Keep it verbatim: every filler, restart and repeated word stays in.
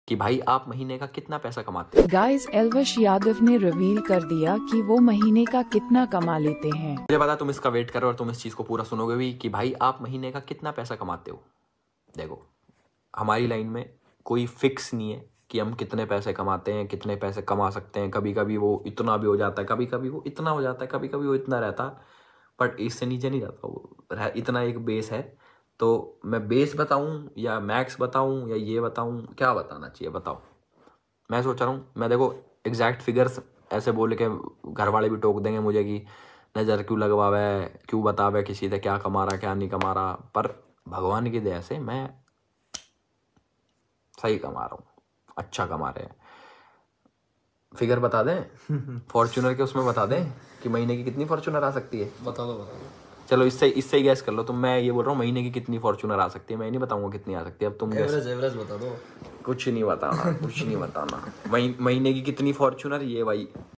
कि भाई आप महीने का कितना पैसा कमाते हो। गाइस, एल्विश यादव ने रिवील कर दिया कि वो महीने का कितना कमा लेते हैं। मुझे पता तुम इसका वेट करो और तुम इस चीज को पूरा सुनोगे भी कि भाई आप महीने का कितना पैसा कमाते हो। देखो, हमारी लाइन में कोई फिक्स नहीं है कि हम कितने पैसे कमाते हैं, कितने पैसे कमा सकते हैं। कभी कभी वो इतना भी हो जाता है, कभी कभी वो इतना हो जाता है, कभी कभी वो इतना रहता, बट इससे नीचे नहीं रहता वो। इतना एक बेस है। तो मैं बेस बताऊं या मैक्स बताऊं या ये बताऊं, क्या बताना चाहिए बताओ। मैं सोच रहा हूँ, मैं देखो एग्जैक्ट फिगर्स ऐसे बोल के घर वाले भी टोक देंगे मुझे कि नज़र क्यों लगवावे, क्यों बतावे किसी से क्या कमा रहा क्या नहीं कमा रहा। पर भगवान की दया से मैं सही कमा रहा हूँ, अच्छा कमा रहे हैं। फिगर बता दें फॉर्च्यूनर के, उसमें बता दें कि महीने की कितनी फॉर्च्यूनर आ सकती है। बता दो बता दो चलो इससे इससे ही गैस कर लो तुम। मैं ये बोल रहा हूँ महीने की कितनी फॉर्च्यूनर आ सकती है, मैं नहीं बताऊंगा कितनी आ सकती है। अब तुम गैस। एवरेज एवरेज बता दो। कुछ नहीं बताना, कुछ नहीं बताना। महीने की कितनी फॉर्च्यूनर, ये भाई